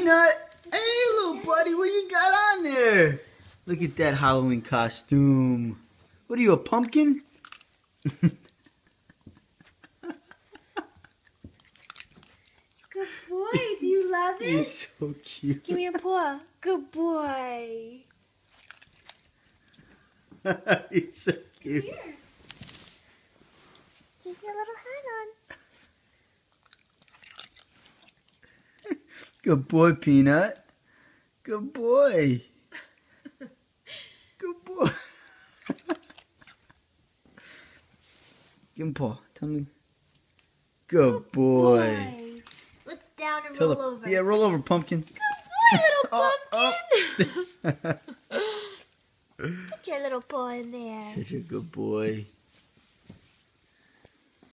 Peanut. Hey, little buddy, what you got on there? Look at that Halloween costume. What are you, a pumpkin? Good boy. Do you love it? You're so cute. Give me your paw. Good boy. You're so cute. Here. Keep your little hat on. Good boy, Peanut. Good boy. Good boy. Give him paw. Tell me. Good boy. Let's down and Tell roll the, over. Yeah, roll over, pumpkin. Good boy, little pumpkin. Oh. Put your little paw in there. Such a good boy.